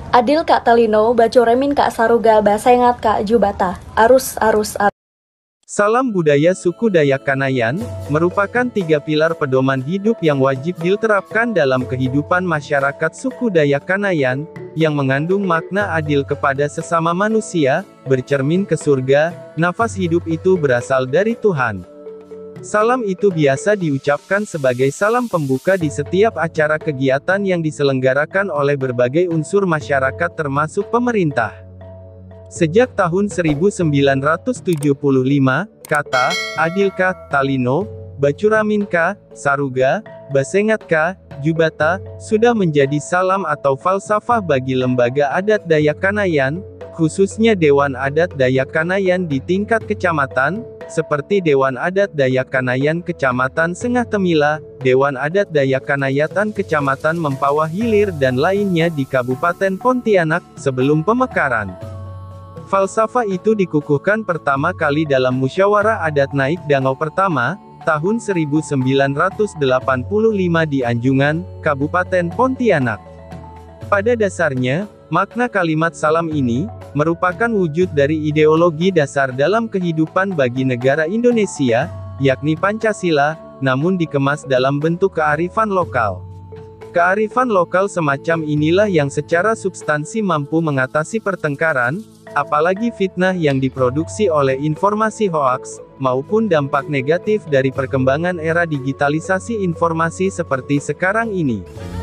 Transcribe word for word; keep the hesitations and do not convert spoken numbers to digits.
Adil Kak Talino, Bacoremin Kak Saruga, Basengat Kak Jubata, Arus Arus Arus. Salam budaya suku Dayak Kanayan, merupakan tiga pilar pedoman hidup yang wajib diterapkan dalam kehidupan masyarakat suku Dayak Kanayan, yang mengandung makna adil kepada sesama manusia, bercermin ke surga, nafas hidup itu berasal dari Tuhan. Salam itu biasa diucapkan sebagai salam pembuka di setiap acara kegiatan yang diselenggarakan oleh berbagai unsur masyarakat termasuk pemerintah. Sejak tahun seribu sembilan ratus tujuh puluh lima, kata Adil Kak Talino, Bacuramin Kak Saruga, Basengat Kak Jubata sudah menjadi salam atau falsafah bagi lembaga adat Dayak Kanayan, khususnya Dewan Adat Dayak Kanayan di tingkat kecamatan, seperti Dewan Adat Dayak Kanayan Kecamatan Sengah Temila, Dewan Adat Dayak Kanayatan Kecamatan Mempawah Hilir dan lainnya di Kabupaten Pontianak, sebelum pemekaran. Falsafah itu dikukuhkan pertama kali dalam Musyawarah Adat Naik Dangau pertama, tahun seribu sembilan ratus delapan puluh lima di Anjungan, Kabupaten Pontianak. Pada dasarnya, makna kalimat salam ini, merupakan wujud dari ideologi dasar dalam kehidupan bagi negara Indonesia, yakni Pancasila, namun dikemas dalam bentuk kearifan lokal. Kearifan lokal semacam inilah yang secara substansi mampu mengatasi pertengkaran, apalagi fitnah yang diproduksi oleh informasi hoaks, maupun dampak negatif dari perkembangan era digitalisasi informasi seperti sekarang ini.